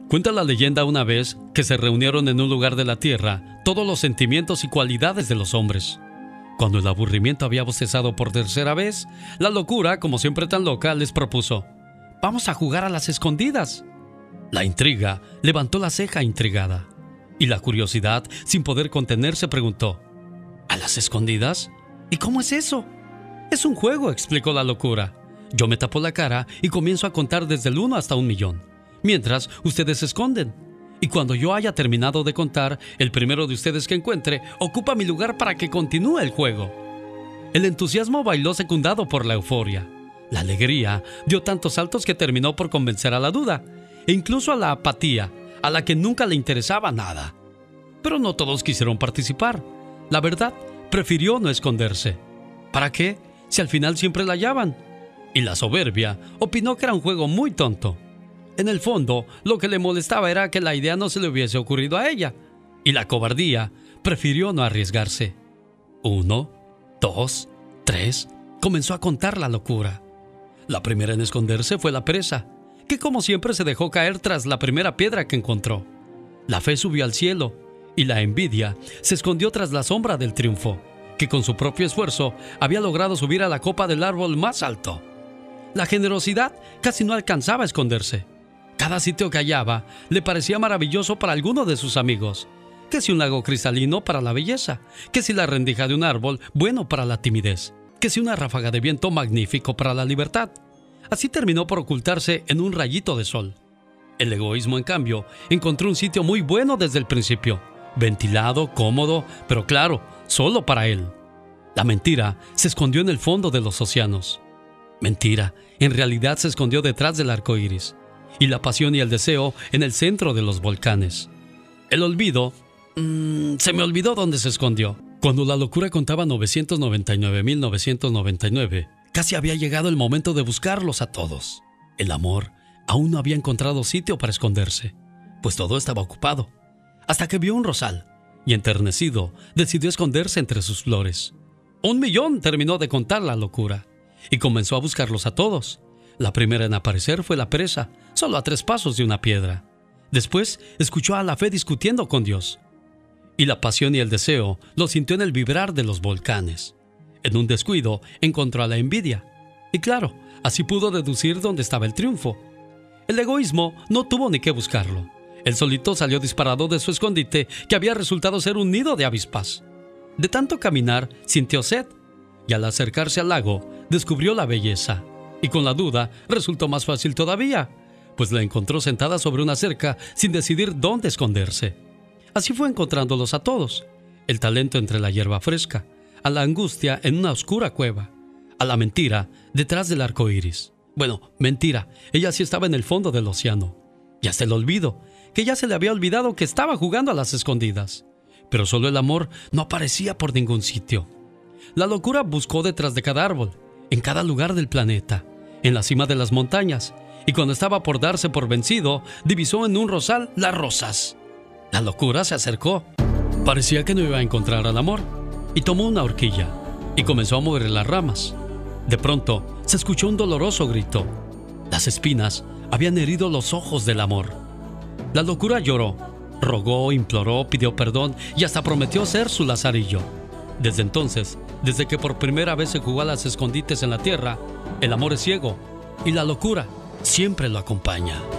Cuenta la leyenda una vez que se reunieron en un lugar de la tierra todos los sentimientos y cualidades de los hombres. Cuando el aburrimiento había bostezado por tercera vez, la locura, como siempre tan loca, les propuso: «Vamos a jugar a las escondidas». La intriga levantó la ceja intrigada, y la curiosidad, sin poder contenerse, preguntó: «¿A las escondidas? ¿Y cómo es eso?». «Es un juego», explicó la locura. «Yo me tapo la cara y comienzo a contar desde el 1 hasta 1.000.000, mientras ustedes se esconden. Y cuando yo haya terminado de contar, el primero de ustedes que encuentre ocupa mi lugar para que continúe el juego». El entusiasmo bailó secundado por la euforia. La alegría dio tantos saltos que terminó por convencer a la duda, e incluso a la apatía, a la que nunca le interesaba nada. Pero no todos quisieron participar. La verdad, prefirió no esconderse. ¿Para qué? Si al final siempre la hallaban. Y la soberbia opinó que era un juego muy tonto. En el fondo, lo que le molestaba era que la idea no se le hubiese ocurrido a ella. Y la cobardía prefirió no arriesgarse. 1, 2, 3. Comenzó a contar la locura. La primera en esconderse fue la presa, que como siempre se dejó caer tras la primera piedra que encontró. La fe subió al cielo, y la envidia se escondió tras la sombra del triunfo, que con su propio esfuerzo había logrado subir a la copa del árbol más alto. La generosidad casi no alcanzaba a esconderse. Cada sitio que hallaba le parecía maravilloso para alguno de sus amigos. Que si un lago cristalino para la belleza, que si la rendija de un árbol bueno para la timidez, que si una ráfaga de viento magnífico para la libertad. Así terminó por ocultarse en un rayito de sol. El egoísmo, en cambio, encontró un sitio muy bueno desde el principio, ventilado, cómodo, pero claro, solo para él. La mentira se escondió en el fondo de los océanos. Mentira, en realidad se escondió detrás del arco iris, y la pasión y el deseo en el centro de los volcanes. El olvido, se me olvidó dónde se escondió. Cuando la locura contaba 999.999, casi había llegado el momento de buscarlos a todos. El amor aún no había encontrado sitio para esconderse, pues todo estaba ocupado, hasta que vio un rosal, y enternecido, decidió esconderse entre sus flores. 1.000.000 terminó de contar la locura, y comenzó a buscarlos a todos. La primera en aparecer fue la presa, solo a 3 pasos de una piedra. Después escuchó a la fe discutiendo con Dios. Y la pasión y el deseo lo sintió en el vibrar de los volcanes. En un descuido encontró a la envidia. Y claro, así pudo deducir dónde estaba el triunfo. El egoísmo no tuvo ni que buscarlo. Él solito salió disparado de su escondite, que había resultado ser un nido de avispas. De tanto caminar, sintió sed, y al acercarse al lago, descubrió la belleza. Y con la duda, resultó más fácil todavía, pues la encontró sentada sobre una cerca sin decidir dónde esconderse. Así fue encontrándolos a todos: el talento entre la hierba fresca, a la angustia en una oscura cueva, a la mentira detrás del arco iris. Bueno, mentira, ella sí estaba en el fondo del océano. Y hasta el olvido, que ya se le había olvidado que estaba jugando a las escondidas. Pero solo el amor no aparecía por ningún sitio. La locura buscó detrás de cada árbol, en cada lugar del planeta, en la cima de las montañas, y cuando estaba por darse por vencido, divisó en un rosal las rosas. La locura se acercó. Parecía que no iba a encontrar al amor, y tomó una horquilla y comenzó a mover las ramas. De pronto se escuchó un doloroso grito. Las espinas habían herido los ojos del amor. La locura lloró, rogó, imploró, pidió perdón y hasta prometió ser su lazarillo. Desde entonces, desde que por primera vez se jugó a las escondites en la tierra, el amor es ciego y la locura siempre lo acompaña.